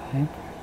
Hi.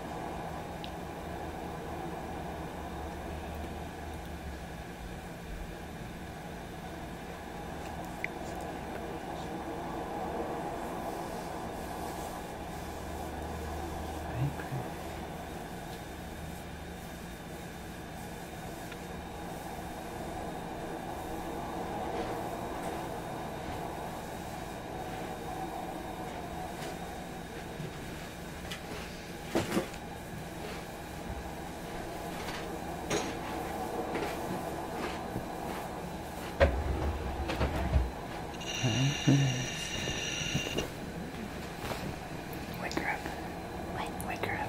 Wake her up. Wake her up.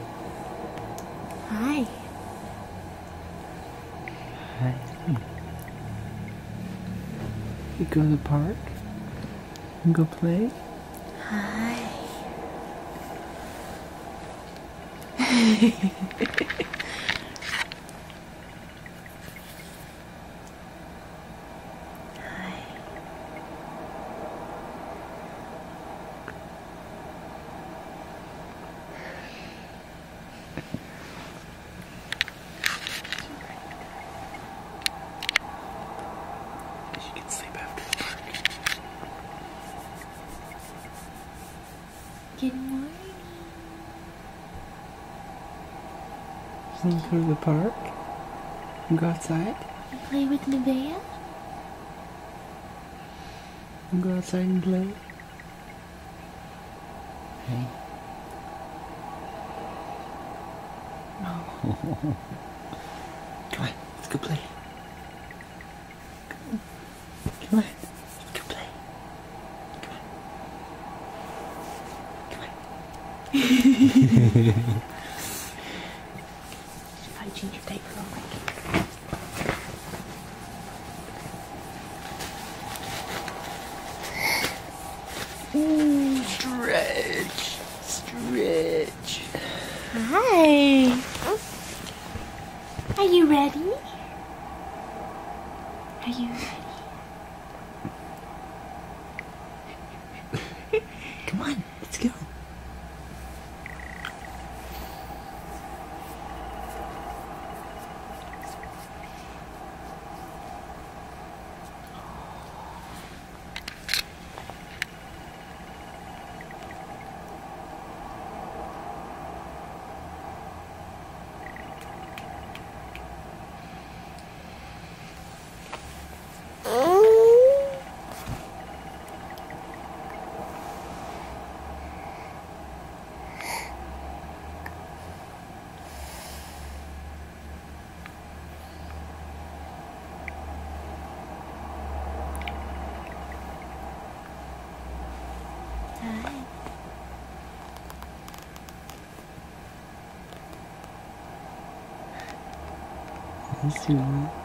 Hi. Hi. You go to the park? And go play? Hi. She can sleep after the park. Good morning. So you go to the park? And go outside? You play with Nevaeh? And go outside and play? Hey. No. Come on, let's go play. Come on, let's go play. Come on. Come on. Should probably change your diaper real quick. Stretch. Stretch. Hi. Are you ready? Are you ready? Come on, let's go. Hi. Let's do it.